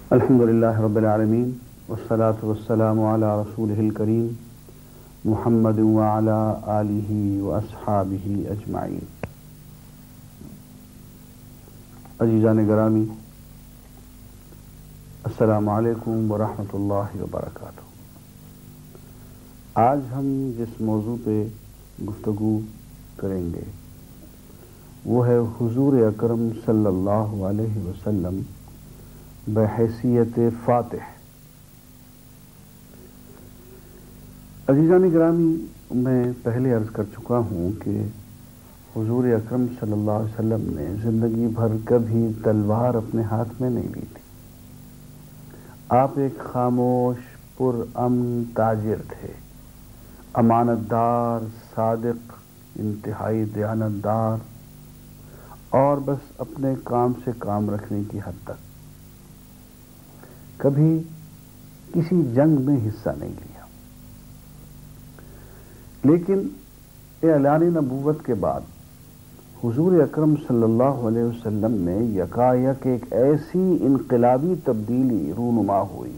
الحمدللہ رب العالمین والصلاة والسلام علی رسولہ الکریم محمد وعلی آلہ واصحابہ اجمعین۔ عزیزان گرامی، السلام علیکم ورحمۃ اللہ وبرکاتہ۔ آج ہم جس موضوع پہ گفتگو کریں گے وہ ہے حضور اکرم صلی اللہ علیہ وسلم بحیثیت فاتح۔ عزیزان گرامی، میں پہلے عرض کر چکا ہوں کہ حضور اکرم صلی اللہ علیہ وسلم نے زندگی بھر کبھی تلوار اپنے ہاتھ میں نہیں لی تھی۔ آپ ایک خاموش پرامن تاجر تھے، امانت دار، صادق، انتہائی دیانت دار، اور بس اپنے کام سے کام رکھنے کی حد تک۔ کبھی کسی جنگ میں حصہ نہیں لیا، لیکن اعلان نبوت کے بعد حضور اکرم صلی اللہ علیہ وسلم نے یکایک ایک ایسی انقلابی تبدیلی رونما ہوئی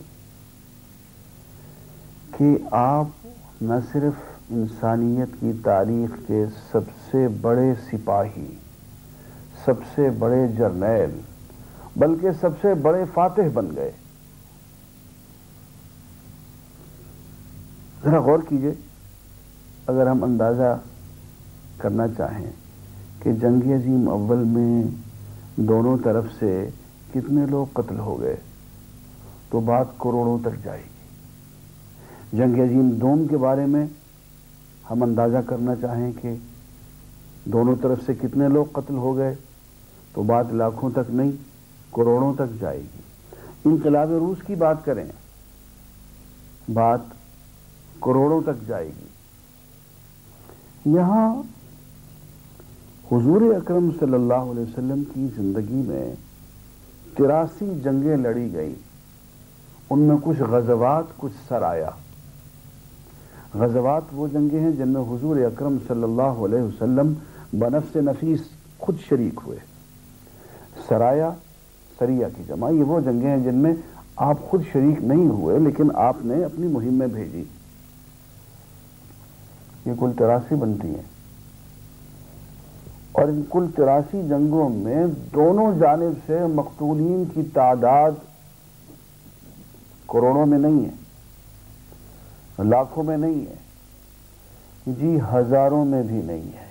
کہ آپ نہ صرف انسانیت کی تاریخ کے سب سے بڑے سپاہی، سب سے بڑے جرنیل، بلکہ سب سے بڑے فاتح بن گئے۔ ذرا غور کیجئے، اگر ہم اندازہ کرنا چاہیں کہ جنگ عظیم اول میں دونوں طرف سے کتنے لوگ قتل ہو گئے تو بات کروڑوں تک جائے گی۔ جنگ عظیم دوم کے بارے میں ہم اندازہ کرنا چاہیں کہ دونوں طرف سے کتنے لوگ قتل ہو گئے تو بات لاکھوں تک نہیں، کروڑوں تک جائے گی۔ انقلاب روس کی بات کریں، بات کروڑوں تک جائے گی۔ یہاں حضور اکرم صلی اللہ علیہ وسلم کی زندگی میں 83 جنگیں لڑی گئیں، ان میں کچھ غزوات، کچھ سرایا۔ غزوات وہ جنگیں ہیں جن میں حضور اکرم صلی اللہ علیہ وسلم بنفس نفیس خود شریک ہوئے۔ سرایا، سریہ کی جمع، یہ وہ جنگیں ہیں جن میں آپ خود شریک نہیں ہوئے لیکن آپ نے اپنی مہم میں بھیجی۔ یہ کل 83 بنتی ہیں، اور ان کل 83 جنگوں میں دونوں جانب سے مقتولین کی تعداد کروڑوں میں نہیں ہے، لاکھوں میں نہیں ہے، جی ہزاروں میں بھی نہیں ہے،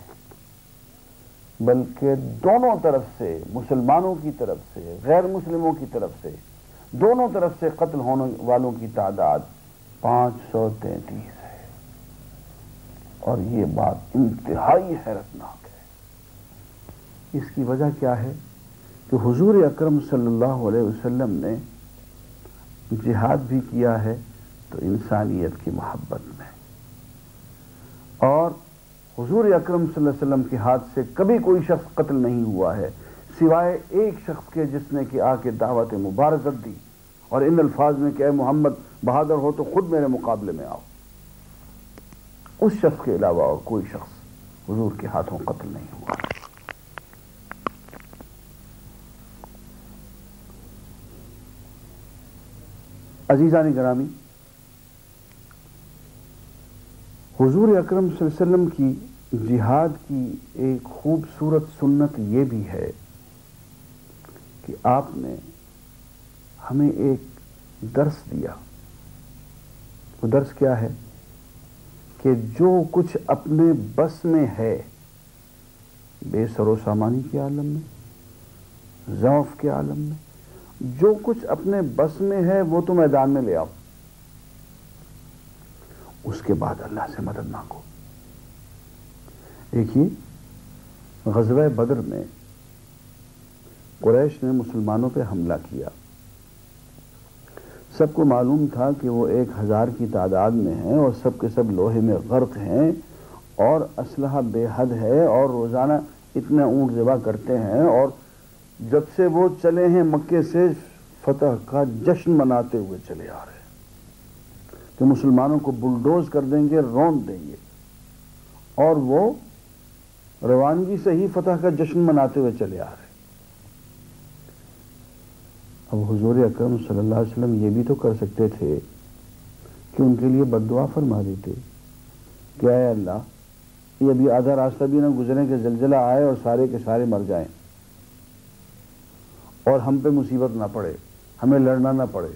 بلکہ دونوں طرف سے، مسلمانوں کی طرف سے، غیر مسلموں کی طرف سے، دونوں طرف سے قتل ہونے والوں کی تعداد 533 ہے۔ اور یہ بات انتہائی حیرتناک ہے۔ اس کی وجہ کیا ہے کہ حضور اکرم صلی اللہ علیہ وسلم نے جہاد بھی کیا ہے تو انسانیت کی محبت میں، اور حضور اکرم صلی اللہ علیہ وسلم کے ہاتھ سے کبھی کوئی شخص قتل نہیں ہوا ہے سوائے ایک شخص کے جس نے کہ آ کے دعوت مبارزت دی اور ان الفاظ میں کہ اے محمد بہادر ہو تو خود میرے مقابلے میں آؤ۔ اس شخص کے علاوہ اور کوئی شخص حضور کے ہاتھوں قتل نہیں ہوا۔ عزیزان گرامی، حضور اکرم صلی اللہ علیہ وسلم کی جہاد کی ایک خوبصورت سنت یہ بھی ہے کہ آپ نے ہمیں ایک درس دیا۔ وہ درس کیا ہے کہ جو کچھ اپنے بس میں ہے، بے سر و سامانی کے عالم میں، ضعف کے عالم میں، جو کچھ اپنے بس میں ہے وہ تو میدان میں لے آؤ، اس کے بعد اللہ سے مدد مانگو۔ دیکھیے، غزوہ بدر میں قریش نے مسلمانوں پہ حملہ کیا۔ سب کو معلوم تھا کہ وہ 1000 کی تعداد میں ہیں اور سب کے سب لوہے میں غرق ہیں اور اسلحہ بے حد ہے، اور روزانہ اتنے اونٹ ذبح کرتے ہیں، اور جب سے وہ چلے ہیں مکے سے فتح کا جشن مناتے ہوئے چلے آ رہے ہیں کہ مسلمانوں کو بلڈوز کر دیں گے، روند دیں گے، اور وہ روانگی سے ہی فتح کا جشن مناتے ہوئے چلے آ رہے ہیں۔ اب حضور اکرم صلی اللہ علیہ وسلم یہ بھی تو کر سکتے تھے کہ ان کے لیے بد دعا فرما دیتے کہ اے اللہ یہ ابھی آدھا راستہ بھی نہ گزریں کہ زلزلہ آئے اور سارے کے سارے مر جائیں اور ہم پہ مصیبت نہ پڑے، ہمیں لڑنا نہ پڑے.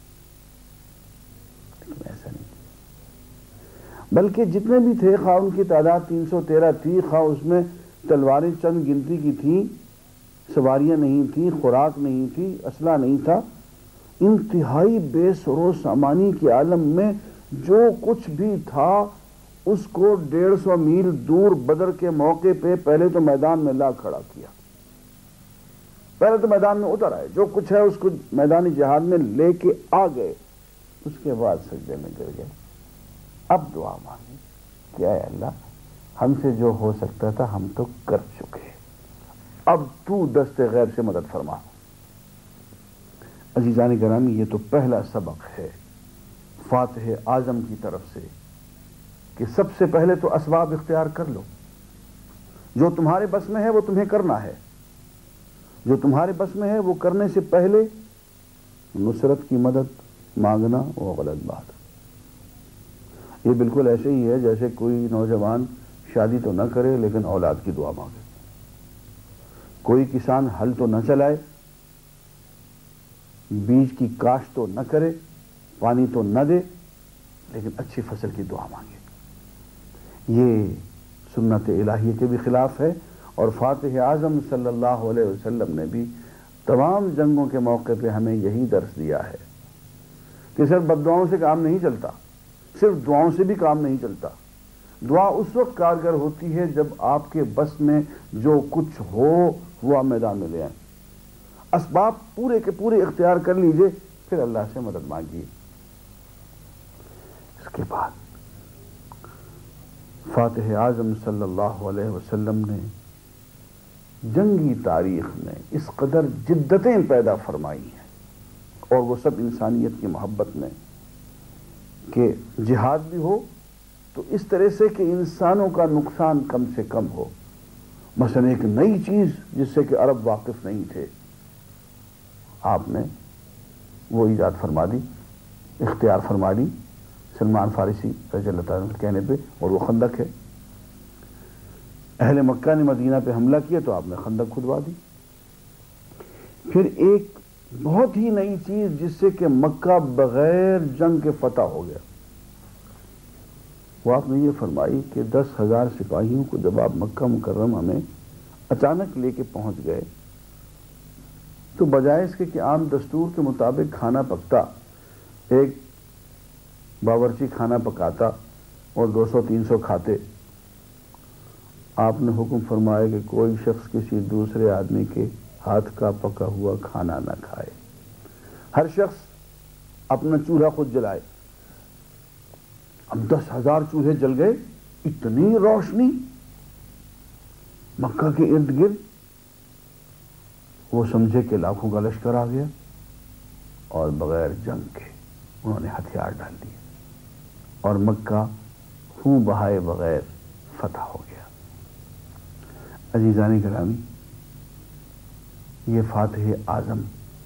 لیکن ایسا نہیں، بلکہ جتنے بھی تھے، خواہ ان کی تعداد 313 تھی، خواہ اس میں تلواریں چند گنتی کی تھیں، سواریاں نہیں تھیں، خوراک نہیں تھی، اسلحہ نہیں تھا، انتہائی بے سرو سامانی کے عالم میں جو کچھ بھی تھا اس کو 150 میل دور بدر کے موقع پہ پہلے تو میدان میں لا کھڑا کیا. پہلے تو میدان میں اتر آئے، جو کچھ ہے اس کو میدانی جہاد میں لے کے آ گئے، اس کے بعد سجدے میں گر گئے. اب دعا مانگی کہ اے اللہ ہم سے جو ہو سکتا تھا ہم تو کر چکے، اب تو دست غیر سے مدد فرما. عزیزان گرامی، یہ تو پہلا سبق ہے فاتح اعظم کی طرف سے کہ سب سے پہلے تو اسباب اختیار کر لو. جو تمہارے بس میں ہے وہ تمہیں کرنا ہے، جو تمہارے بس میں ہے وہ کرنے سے پہلے نصرت کی مدد مانگنا وہ غلط بات ہے. یہ بالکل ایسے ہی ہے جیسے کوئی نوجوان شادی تو نہ کرے لیکن اولاد کی دعا مانگے. کوئی کسان ہل تو نہ چلائے، بیج کی کاشت تو نہ کرے، پانی تو نہ دے، لیکن اچھی فصل کی دعا مانگے. یہ سنت الہیہ کے بھی خلاف ہے، اور فاتح اعظم صلی اللہ علیہ وسلم نے بھی تمام جنگوں کے موقع پہ ہمیں یہی درس دیا ہے کہ صرف بد دعاؤں سے کام نہیں چلتا، صرف دعاؤں سے بھی کام نہیں چلتا. دعا اس وقت کارگر ہوتی ہے جب آپ کے بس میں جو کچھ ہو آپ میدان میں لے آئیں. اسباب پورے کے پورے اختیار کر لیجئے، پھر اللہ سے مدد مانگیے. اس کے بعد فاتح اعظم صلی اللہ علیہ وسلم نے جنگی تاریخ میں اس قدر جدتیں پیدا فرمائی ہیں، اور وہ سب انسانیت کی محبت میں، کہ جہاد بھی ہو تو اس طرح سے کہ انسانوں کا نقصان کم سے کم ہو. مثلا ایک نئی چیز جس سے کہ عرب واقف نہیں تھے، آپ نے وہ ایجاد فرما دی، اختیار فرما دی سلمان فارسی رضی اللہ تعالیٰ عنہ کے کہنے پہ، اور وہ خندق ہے. اہل مکہ نے مدینہ پہ حملہ کیا تو آپ نے خندق کھدوا دی. پھر ایک بہت ہی نئی چیز جس سے کہ مکہ بغیر جنگ کے فتح ہو گیا، وہ آپ نے یہ فرمائی کہ 10,000 سپاہیوں کو جب آپ مکہ مکرمہ میں اچانک لے کے پہنچ گئے تو بجائے اس کے کہ عام دستور کے مطابق کھانا پکتا، ایک باورچی کھانا پکاتا اور 200-300 کھاتے، آپ نے حکم فرمایا کہ کوئی شخص کسی دوسرے آدمی کے ہاتھ کا پکا ہوا کھانا نہ کھائے، ہر شخص اپنا چولہا خود جلائے. اب 10,000 چولہے جل گئے، اتنی روشنی مکہ کے ارد گرد، وہ سمجھے کہ لاکھوں کا لشکر آ گیا، اور بغیر جنگ کے انہوں نے ہتھیار ڈال دیے اور مکہ خون بہائے بغیر فتح ہو گیا. عزیزان گرامی، یہ فاتح اعظم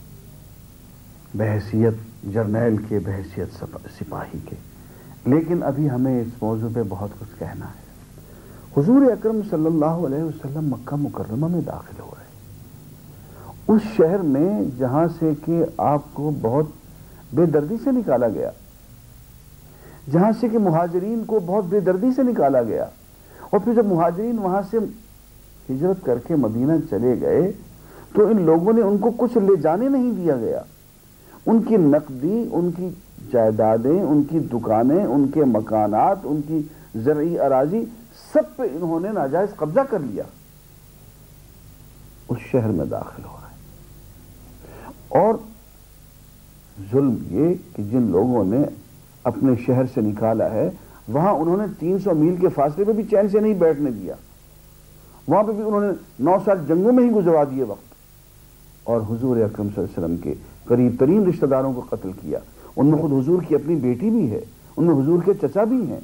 بحیثیت جرنیل کے، بحیثیت سپاہی کے، لیکن ابھی ہمیں اس موضوع پہ بہت کچھ کہنا ہے. حضور اکرم صلی اللہ علیہ وسلم مکہ مکرمہ میں داخل ہو رہے، اس شہر میں جہاں سے کہ آپ کو بہت بے دردی سے نکالا گیا، جہاں سے کہ مہاجرین کو بہت بے دردی سے نکالا گیا، اور پھر جب مہاجرین وہاں سے ہجرت کر کے مدینہ چلے گئے تو ان لوگوں نے ان کو کچھ لے جانے نہیں دیا گیا. ان کی نقدی، ان کی جائیدادیں، ان کی دکانیں، ان کے مکانات، ان کی زرعی اراضی، سب پہ انہوں نے ناجائز قبضہ کر لیا. اس شہر میں داخل ہو رہے ہیں، اور ظلم یہ کہ جن لوگوں نے اپنے شہر سے نکالا ہے وہاں انہوں نے 300 میل کے فاصلے پہ بھی چین سے نہیں بیٹھنے دیا، وہاں پہ بھی انہوں نے 9 سال جنگوں میں ہی گزروا دیے وقت، اور حضور اکرم صلی اللہ علیہ وسلم کے قریب ترین رشتہ داروں کو قتل کیا. ان میں خود حضور کی اپنی بیٹی بھی ہے، ان میں حضور کے چچا بھی ہیں.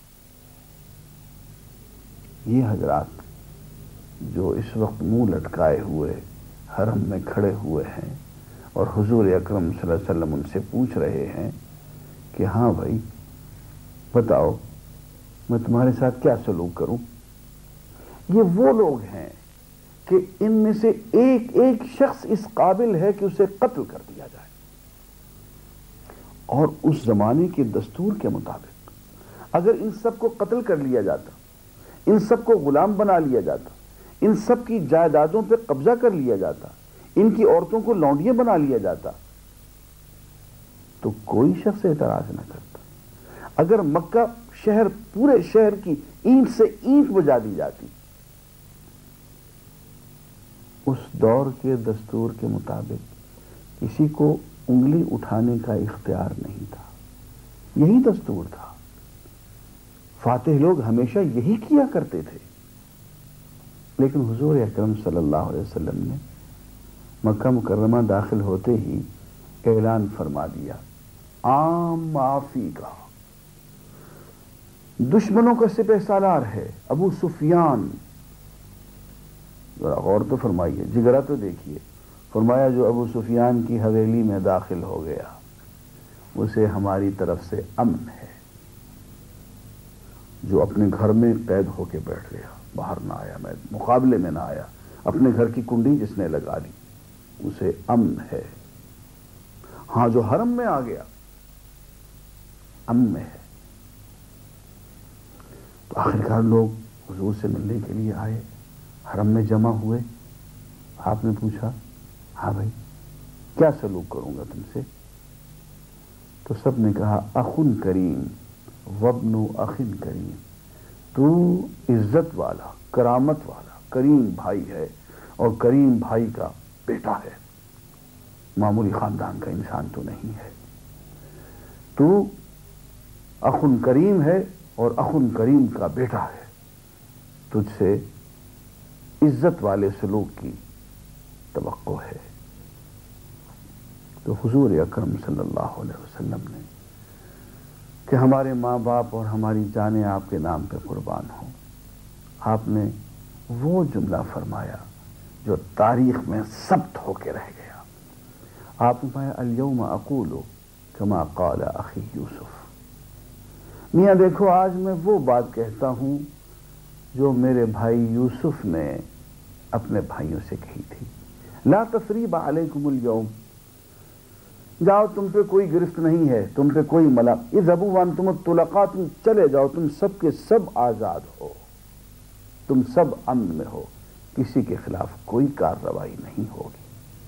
یہ حضرات جو اس وقت منہ لٹکائے ہوئے حرم میں کھڑے ہوئے ہیں، اور حضور اکرم صلی اللہ علیہ وسلم ان سے پوچھ رہے ہیں کہ ہاں بھائی بتاؤ میں تمہارے ساتھ کیا سلوک کروں؟ یہ وہ لوگ ہیں کہ ان میں سے ایک ایک شخص اس قابل ہے کہ اسے قتل کر دیا جائے، اور اس زمانے کے دستور کے مطابق اگر ان سب کو قتل کر لیا جاتا، ان سب کو غلام بنا لیا جاتا، ان سب کی جائیدادوں پہ قبضہ کر لیا جاتا، ان کی عورتوں کو لونڈیاں بنا لیا جاتا، تو کوئی شخص اعتراض نہ کرتا۔ اگر مکہ شہر، پورے شہر کی اینٹ سے اینٹ بجا دی جاتی، اس دور کے دستور کے مطابق کسی کو انگلی اٹھانے کا اختیار نہیں تھا، یہی دستور تھا۔ فاتح لوگ ہمیشہ یہی کیا کرتے تھے، لیکن حضور اکرم صلی اللہ علیہ وسلم نے مکہ مکرمہ داخل ہوتے ہی اعلان فرما دیا عام معافی کا۔ دشمنوں کا سپہ سالار ہے ابو سفیان، ذرا غور تو فرمائیے، جگرا تو دیکھیے، فرمایا جو ابو سفیان کی حویلی میں داخل ہو گیا اسے ہماری طرف سے امن ہے، جو اپنے گھر میں قید ہو کے بیٹھ گیا، باہر نہ آیا، میں مقابلے میں نہ آیا، اپنے گھر کی کنڈی جس نے لگا لی اسے امن ہے، ہاں جو حرم میں آ گیا امن میں ہے۔ تو آخرکار لوگ حضور سے ملنے کے لیے آئے، حرم میں جمع ہوئے، آپ نے پوچھا ہاں بھائی کیا سلوک کروں گا تم سے؟ تو سب نے کہا اخن کریم وابن اخن کریم، تو عزت والا، کرامت والا، کریم بھائی ہے اور کریم بھائی کا بیٹا ہے، معمولی خاندان کا انسان تو نہیں ہے، تو اخن کریم ہے اور اخن کریم کا بیٹا ہے، تجھ سے عزت والے سلوک کی توقع ہے۔ تو حضور اکرم صلی اللہ علیہ وسلم نے کہ ہمارے ماں باپ اور ہماری جانیں آپ کے نام پہ قربان ہوں، آپ نے وہ جملہ فرمایا جو تاریخ میں ثبت ہو کے رہ گیا۔ آپ نے فرمایا الیوم اقول کما قال اخی یوسف، میاں دیکھو آج میں وہ بات کہتا ہوں جو میرے بھائی یوسف نے اپنے بھائیوں سے کہی تھی، لا تثریب علیکم اليوم، جاؤ تم پہ کوئی گرفت نہیں ہے، تم پہ کوئی ملام، اذهبوا وانتم الطلقاء، تم چلے جاؤ، تم سب کے سب آزاد ہو، تم سب امن میں ہو، کسی کے خلاف کوئی کارروائی نہیں ہوگی۔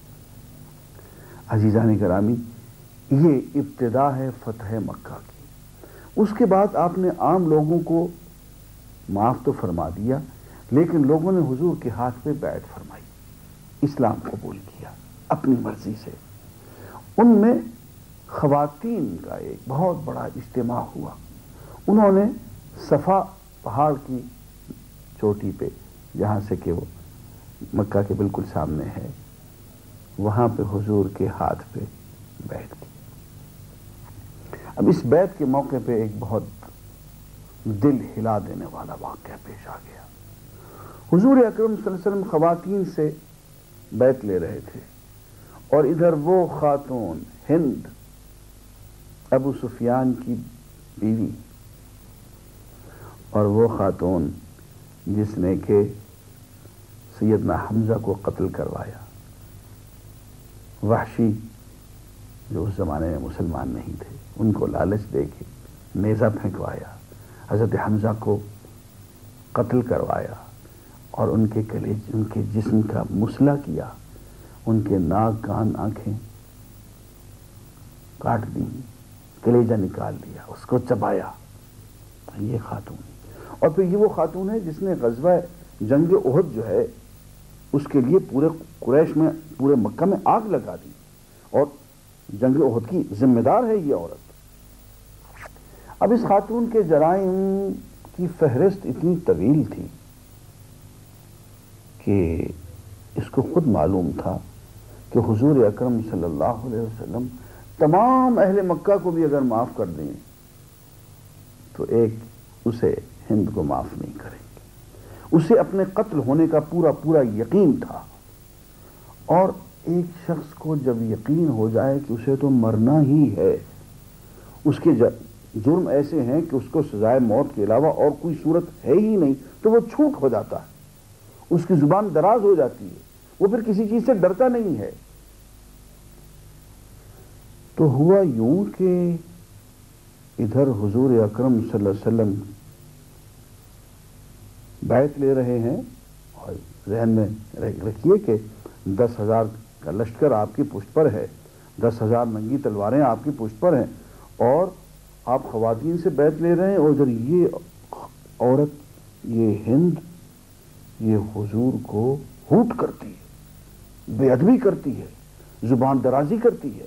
عزیزان گرامی، یہ ابتدا ہے فتح مکہ کی۔ اس کے بعد آپ نے عام لوگوں کو معاف تو فرما دیا، لیکن لوگوں نے حضور کے ہاتھ پہ بیعت فرمائی، اسلام قبول کیا اپنی مرضی سے۔ ان میں خواتین کا ایک بہت بڑا اجتماع ہوا، انہوں نے صفا پہاڑ کی چوٹی پہ، جہاں سے کہ وہ مکہ کے بالکل سامنے ہے، وہاں پہ حضور کے ہاتھ پہ بیعت کی۔ اب اس بیعت کے موقع پہ ایک بہت دل ہلا دینے والا واقعہ پیش آ گیا۔ حضور اکرم صلی اللہ علیہ وسلم خواتین سے بیعت لے رہے تھے، اور ادھر وہ خاتون ہند ابو سفیان کی بیوی، اور وہ خاتون جس نے کہ سیدنا حمزہ کو قتل کروایا، وحشی جو اس زمانے میں مسلمان نہیں تھے ان کو لالچ دے کے نیزہ پھینکوایا، حضرت حمزہ کو قتل کروایا، اور ان کے کلیج، ان کے جسم کا مسئلہ کیا، ان کے ناک کان آنکھیں کاٹ دی، کلیجہ نکال دیا، اس کو چبایا۔ یہ خاتون، اور پھر یہ وہ خاتون ہے جس نے غزوہ جنگ احد جو ہے اس کے لیے پورے قریش میں، پورے مکہ میں آگ لگا دی، اور جنگ احد کی ذمہ دار ہے یہ عورت۔ اب اس خاتون کے جرائم کی فہرست اتنی طویل تھی کہ اس کو خود معلوم تھا کہ حضور اکرم صلی اللہ علیہ وسلم تمام اہل مکہ کو بھی اگر معاف کر دیں تو ایک اسے ہند کو معاف نہیں کریں گے۔ اسے اپنے قتل ہونے کا پورا یقین تھا، اور ایک شخص کو جب یقین ہو جائے کہ اسے تو مرنا ہی ہے، اس کے جرم ایسے ہیں کہ اس کو سزائے موت کے علاوہ اور کوئی صورت ہے ہی نہیں، تو وہ چھوٹ ہو جاتا ہے، اس کی زبان دراز ہو جاتی ہے، وہ پھر کسی چیز سے ڈرتا نہیں ہے۔ تو ہوا یوں کہ ادھر حضور اکرم صلی اللہ علیہ وسلم بیعت لے رہے ہیں، اور ذہن میں رکھیے کہ 10,000 کا لشکر آپ کی پشت پر ہے، 10,000 ننگی تلواریں آپ کی پشت پر ہیں، اور آپ خواتین سے بیعت لے رہے ہیں، اور ادھر یہ عورت، یہ ہند، یہ حضور کو ہوٹ کرتی ہے، بے ادبی کرتی ہے، زبان درازی کرتی ہے۔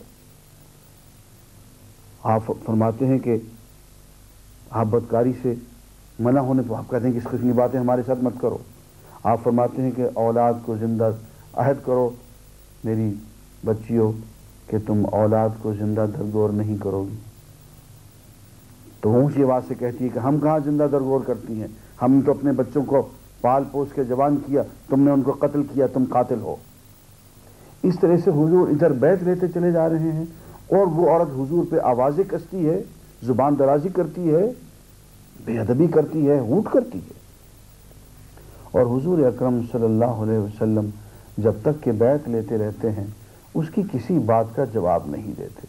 آپ فرماتے ہیں کہ آپ بدکاری سے منع ہونے پر آپ کہتے ہیں کہ اس قسم کی باتیں ہمارے ساتھ مت کرو۔ آپ فرماتے ہیں کہ اولاد کو زندہ عہد کرو میری بچیوں کہ تم اولاد کو زندہ درگور نہیں کرو گی۔ تو اونچی آواز سے کہتی ہے کہ ہم کہاں زندہ درگور کرتی ہیں، ہم تو اپنے بچوں کو پال پوس کے جوان کیا، تم نے ان کو قتل کیا، تم قاتل ہو۔ اس طرح سے حضور ادھر بیعت لیتے چلے جا رہے ہیں، اور وہ عورت حضور پہ آوازیں کستی ہے، زبان درازی کرتی ہے، بے ادبی کرتی ہے، ہوٹ کرتی ہے۔ اور حضور اکرم صلی اللہ علیہ وسلم جب تک کہ بیعت لیتے رہتے ہیں اس کی کسی بات کا جواب نہیں دیتے۔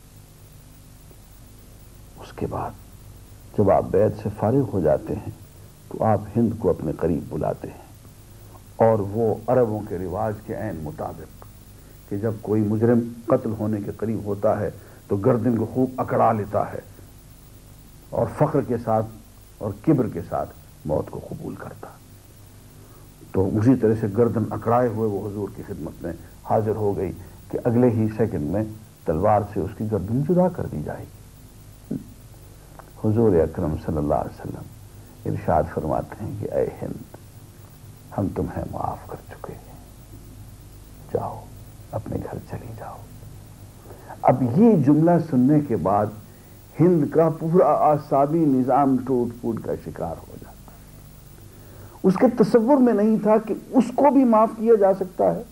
اس کے بعد جب آپ بیعت سے فارغ ہو جاتے ہیں تو آپ ہند کو اپنے قریب بلاتے ہیں، اور وہ عربوں کے رواج کے عین مطابق کہ جب کوئی مجرم قتل ہونے کے قریب ہوتا ہے تو گردن کو خوب اکڑا لیتا ہے، اور فخر کے ساتھ اور کبر کے ساتھ موت کو قبول کرتا۔ تو اسی طرح سے گردن اکڑائے ہوئے وہ حضور کی خدمت میں حاضر ہو گئی کہ اگلے ہی سیکنڈ میں تلوار سے اس کی گردن جدا کر دی جائے گی۔ حضور اکرم صلی اللہ علیہ وسلم ارشاد فرماتے ہیں کہ اے ہند، ہم تمہیں معاف کر چکے ہیں، جاؤ اپنے گھر چلی جاؤ۔ اب یہ جملہ سننے کے بعد ہند کا پورا اعصابی نظام ٹوٹ پھوٹ کا شکار ہو جاتا ہے۔ اس کے تصور میں نہیں تھا کہ اس کو بھی معاف کیا جا سکتا ہے۔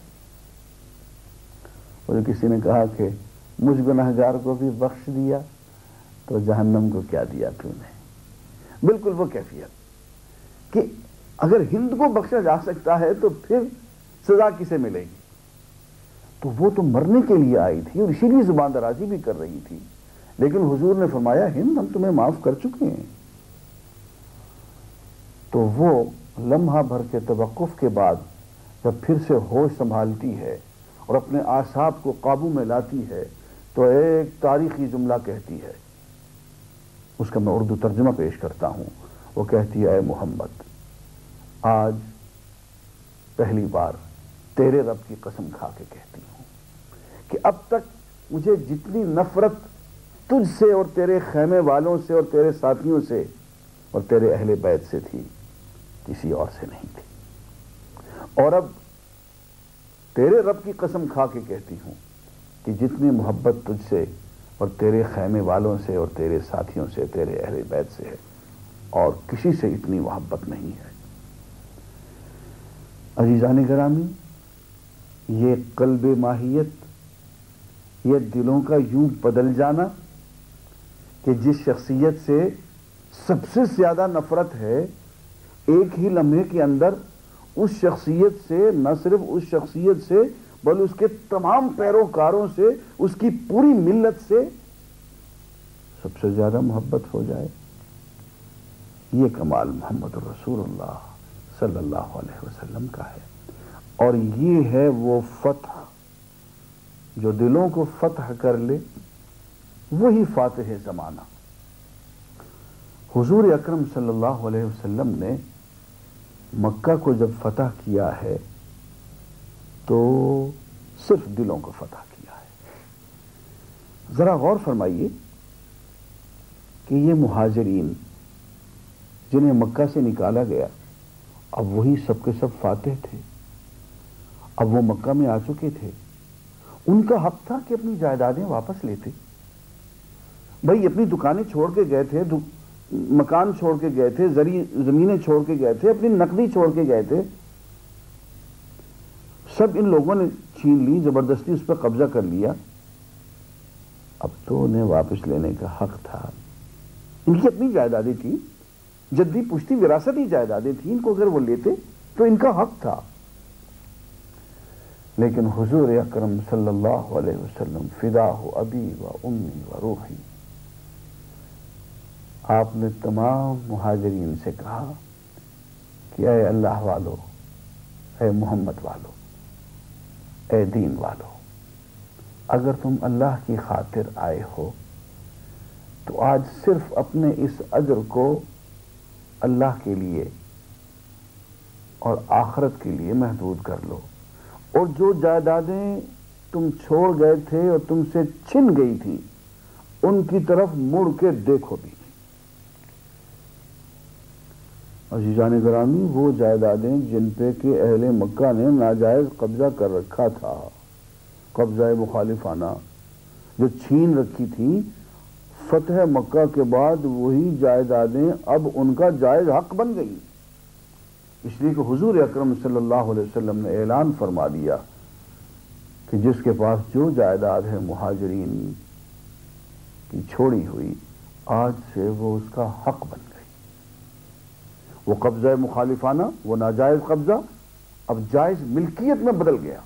اور کسی نے کہا کہ مجھ گنہگار کو بھی بخش دیا تو جہنم کو کیا دیا تو نے۔ بالکل وہ کیفیت کہ اگر ہند کو بخشا جا سکتا ہے تو پھر سزا کسے ملے گی؟ تو وہ تو مرنے کے لیے آئی تھی اور اسی لیے زبان درازی بھی کر رہی تھی، لیکن حضور نے فرمایا ہند ہم تمہیں معاف کر چکے ہیں۔ تو وہ لمحہ بھر کے توقف کے بعد جب پھر سے ہوش سنبھالتی ہے اور اپنے اعصاب کو قابو میں لاتی ہے تو ایک تاریخی جملہ کہتی ہے، اس کا میں اردو ترجمہ پیش کرتا ہوں۔ وہ کہتی ہے اے محمد، آج پہلی بار تیرے رب کی قسم کھا کے کہتی ہوں کہ اب تک مجھے جتنی نفرت تجھ سے اور تیرے خیمے والوں سے اور تیرے ساتھیوں سے اور تیرے اہل بیت سے تھی، کسی اور سے نہیں تھی۔ اور اب تیرے رب کی قسم کھا کے کہتی ہوں کہ جتنی محبت تجھ سے اور تیرے خیمے والوں سے اور تیرے ساتھیوں سے، تیرے اہل بیت سے ہے، اور کسی سے اتنی محبت نہیں ہے۔ عزیزان گرامی، یہ قلب ماہیت، یہ دلوں کا یوں بدل جانا کہ جس شخصیت سے سب سے زیادہ نفرت ہے، ایک ہی لمحے کے اندر اس شخصیت سے، نہ صرف اس شخصیت سے بلکہ اس کے تمام پیروکاروں سے، اس کی پوری ملت سے سب سے زیادہ محبت ہو جائے۔ یہ کمال محمد رسول اللہ صلی اللہ علیہ وسلم کا ہے، اور یہ ہے وہ فتح جو دلوں کو فتح کر لے، وہی فاتح زمانہ۔ حضور اکرم صلی اللہ علیہ وسلم نے مکہ کو جب فتح کیا ہے تو صرف دلوں کو فتح کیا ہے۔ ذرا غور فرمائیے کہ یہ مہاجرین جنہیں مکہ سے نکالا گیا، اب وہی سب کے سب فاتح تھے، اب وہ مکہ میں آ چکے تھے، ان کا حق تھا کہ اپنی جائیدادیں واپس لیتے۔ بھائی اپنی دکانیں چھوڑ کے گئے تھے، مکان چھوڑ کے گئے تھے، زمینیں چھوڑ کے گئے تھے، اپنی نقدی چھوڑ کے گئے تھے، سب ان لوگوں نے چھین لی، زبردستی اس پہ قبضہ کر لیا، اب تو انہیں واپس لینے کا حق تھا. ان کی اپنی جائیدادیں تھیں، جدی پشتی وراثتی جائیدادیں تھیں، ان کو اگر وہ لیتے تو ان کا حق تھا. لیکن حضور اکرم صلی اللہ علیہ وسلم فداہ ابی و امی و روحی، آپ نے تمام مہاجرین سے کہا کہ اے اللہ والو، اے محمد والو، اے دین والو، اگر تم اللہ کی خاطر آئے ہو تو آج صرف اپنے اس اجر کو اللہ کے لیے اور آخرت کے لیے محدود کر لو، اور جو جائیدادیں تم چھوڑ گئے تھے اور تم سے چھن گئی تھی ان کی طرف مڑ کے دیکھو بھی. عزیزان گرامی، وہ جائیدادیں جن پہ کہ اہل مکہ نے ناجائز قبضہ کر رکھا تھا، قبضہ مخالفانہ جو چھین رکھی تھی، فتح مکہ کے بعد وہی جائیدادیں اب ان کا جائز حق بن گئی. اس لیے کہ حضور اکرم صلی اللہ علیہ وسلم نے اعلان فرما دیا کہ جس کے پاس جو جائیداد ہے مہاجرین کی چھوڑی ہوئی، آج سے وہ اس کا حق بن گئی. وہ قبضہ مخالفانہ، وہ ناجائز قبضہ اب جائز ملکیت میں بدل گیا.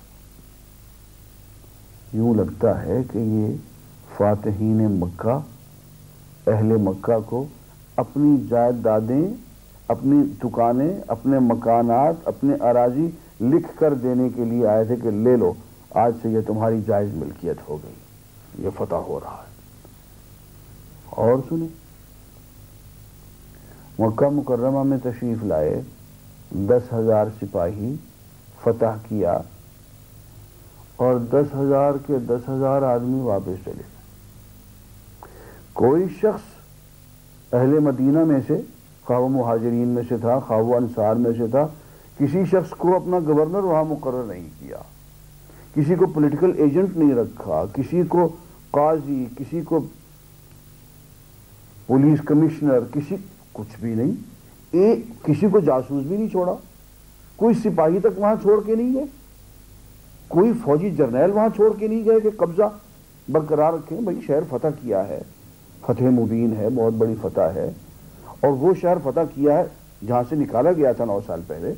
یوں لگتا ہے کہ یہ فاتحین مکہ، اہل مکہ کو اپنی جائیدادیں، اپنی دکانیں، اپنے مکانات، اپنے اراضی لکھ کر دینے کے لیے آئے تھے کہ لے لو، آج سے یہ تمہاری جائز ملکیت ہو گئی، یہ فتح ہو رہا ہے. اور سنیں، مکہ مکرمہ میں تشریف لائے، 10,000 سپاہی فتح کیا، اور 10,000 کے 10,000 آدمی واپس چلے. کوئی شخص اہل مدینہ میں سے، خواہ وہ مہاجرین میں سے تھا، خواہ وہ انصار میں سے تھا، کسی شخص کو اپنا گورنر وہاں مقرر نہیں کیا، کسی کو پولیٹیکل ایجنٹ نہیں رکھا، کسی کو قاضی، کسی کو پولیس کمشنر، کسی کچھ بھی نہیں. کسی کو جاسوس بھی نہیں چھوڑا، کوئی سپاہی تک وہاں چھوڑ کے نہیں گئے، کوئی فوجی جرنیل وہاں چھوڑ کے نہیں گئے کہ قبضہ برقرار رکھیں. بھائی شہر فتح کیا ہے، فتح مبین ہے، بہت بڑی فتح ہے، اور وہ شہر فتح کیا ہے جہاں سے نکالا گیا تھا 9 سال پہلے.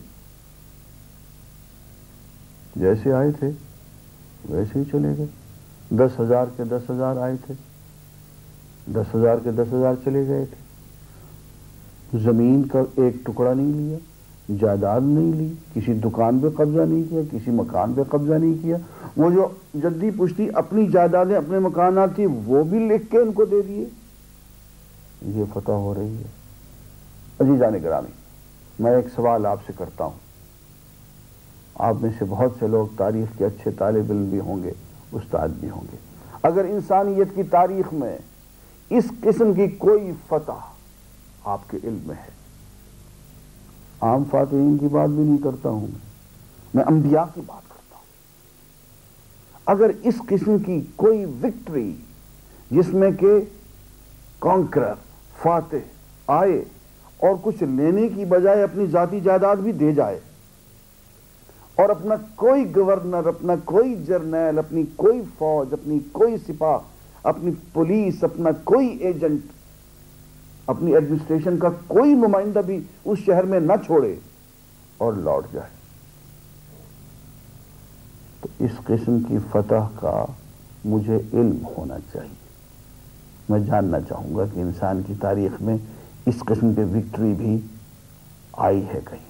جیسے آئے تھے ویسے ہی چلے گئے. 10,000 کے 10,000 آئے تھے، 10,000 کے 10,000 چلے گئے تھے. زمین کا ایک ٹکڑا نہیں لیا، جائیداد نہیں لی، کسی دکان پہ قبضہ نہیں کیا، کسی مکان پہ قبضہ نہیں کیا. وہ جو جدی پشتی اپنی جائیدادیں، اپنے مکانات تھی، وہ بھی لکھ کے ان کو دے دیے. یہ فتح ہو رہی ہے. عزیزان گرامی، میں ایک سوال آپ سے کرتا ہوں. آپ میں سے بہت سے لوگ تاریخ کے اچھے طالب علم بھی ہوں گے، استاد بھی ہوں گے. اگر انسانیت کی تاریخ میں اس قسم کی کوئی فتح آپ کے علم میں ہے، عام فاتحین کی بات بھی نہیں کرتا ہوں میں انبیاء کی بات کرتا ہوں، اگر اس قسم کی کوئی وکٹری جس میں کہ کانکرر، فاتح آئے اور کچھ لینے کی بجائے اپنی ذاتی جائیداد بھی دے جائے، اور اپنا کوئی گورنر، اپنا کوئی جرنیل، اپنی کوئی فوج، اپنی کوئی سپاہ، اپنی پولیس، اپنا کوئی ایجنٹ، اپنی ایڈمنسٹریشن کا کوئی نمائندہ بھی اس شہر میں نہ چھوڑے اور لوٹ جائے، تو اس قسم کی فتح کا مجھے علم ہونا چاہیے. میں جاننا چاہوں گا کہ انسان کی تاریخ میں اس قسم کی وکٹری بھی آئی ہے کہیں.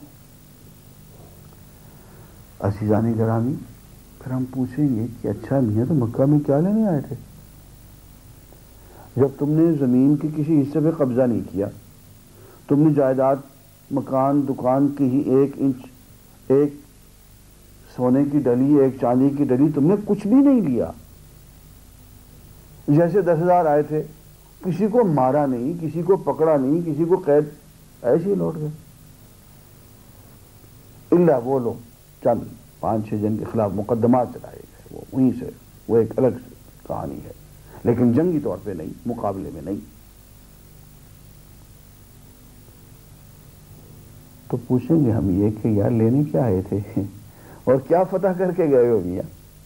عزیزان گرامی، پھر ہم پوچھیں گے کہ اچھا میاں تو مکہ میں کیا لینے آئے تھے؟ جب تم نے زمین کے کسی حصے پہ قبضہ نہیں کیا، تم نے جائیداد، مکان، دکان کی ہی 1 انچ، ایک سونے کی ڈلی، ایک چاندی کی ڈلی، تم نے کچھ بھی نہیں لیا. جیسے 10,000 آئے تھے، کسی کو مارا نہیں، کسی کو پکڑا نہیں، کسی کو قید، ایسے ہی لوٹ گئے. الا وہ لوگ چند 5-6 جن کے خلاف مقدمات چلائے گئے، وہ وہیں سے، وہ ایک الگ کہانی ہے، لیکن جنگی طور پہ نہیں، مقابلے میں نہیں. تو پوچھیں گے ہم یہ کہ یار لینے کیا آئے تھے اور کیا فتح کر کے گئے ہو میاں؟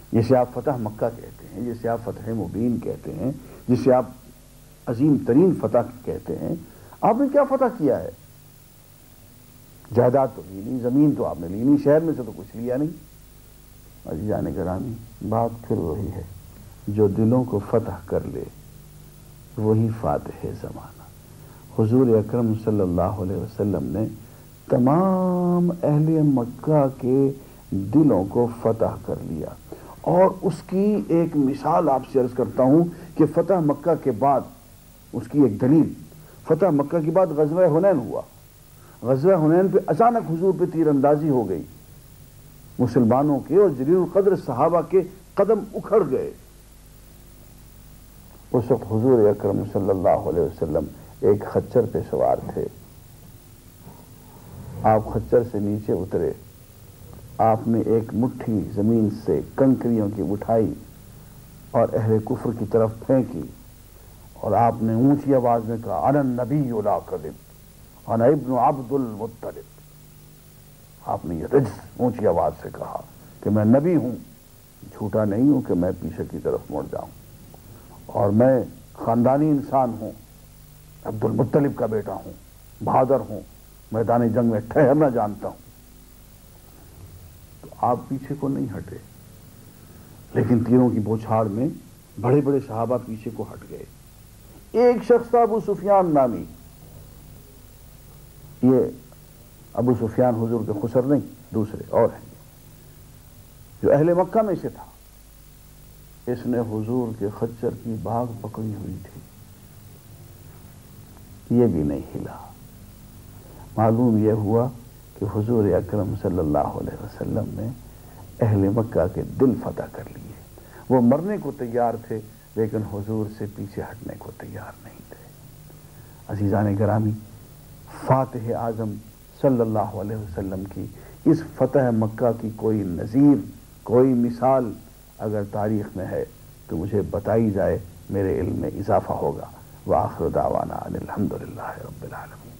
جسے آپ فتح مکہ کہتے ہیں، جسے آپ فتح مبین کہتے ہیں، جسے آپ عظیم ترین فتح کہتے ہیں، آپ نے کیا فتح کیا ہے؟ جائیداد تو لی نہیں، زمین تو آپ نے لی نہیں، شہر میں سے تو کچھ لیا نہیں۔ عزیزان گرامی، بات پھر وہی ہے، جو دلوں کو فتح کر لے وہی فاتح زمانہ۔ حضور اکرم صلی اللہ علیہ وسلم نے تمام اہل مکہ کے دلوں کو فتح کر لیا، اور اس کی ایک مثال آپ سے عرض کرتا ہوں کہ فتح مکہ کے بعد اس کی ایک دلیل، فتح مکہ کے بعد غزوہ حنین ہوا۔ غزوہ حنین پہ اچانک حضور پہ تیر اندازی ہو گئی، مسلمانوں کے اور جلیل القدر صحابہ کے قدم اکھڑ گئے۔ اس وقت حضور اکرم صلی اللہ علیہ وسلم ایک خچر پہ سوار تھے۔ آپ خچر سے نیچے اترے، آپ نے ایک مٹھی زمین سے کنکریوں کی اٹھائی اور اہل کفر کی طرف پھینکی، اور آپ نے اونچی آواز میں کہا انا النبی لا کذب انا ابن عبد المطلب۔ آپ نے یہ رجز اونچی آواز سے کہا کہ میں نبی ہوں، جھوٹا نہیں ہوں کہ میں پیچھے کی طرف مڑ جاؤں، اور میں خاندانی انسان ہوں، عبد المطلب کا بیٹا ہوں، بہادر ہوں، میدان جنگ میں ٹھہرنا جانتا ہوں۔ تو آپ پیچھے کو نہیں ہٹے، لیکن تیروں کی بوچھاڑ میں بڑے بڑے صحابہ پیچھے کو ہٹ گئے۔ ایک شخص تھا ابو سفیان نامی، یہ ابو سفیان حضور کے خسر نہیں، دوسرے اور ہیں، جو اہل مکہ میں سے تھا۔ اس نے حضور کے خچر کی باگ پکڑی ہوئی تھی، یہ بھی نہیں ہلا۔ معلوم یہ ہوا کہ حضور اکرم صلی اللہ علیہ وسلم نے اہل مکہ کے دل فتح کر لیے۔ وہ مرنے کو تیار تھے، لیکن حضور سے پیچھے ہٹنے کو تیار نہیں تھے۔ عزیزان گرامی، فاتح اعظم صلی اللہ علیہ وسلم کی اس فتح مکہ کی کوئی نظیر، کوئی مثال اگر تاریخ میں ہے تو مجھے بتائی جائے، میرے علم میں اضافہ ہوگا۔ وآخر دعوانا ان الحمد للہ رب العالمین۔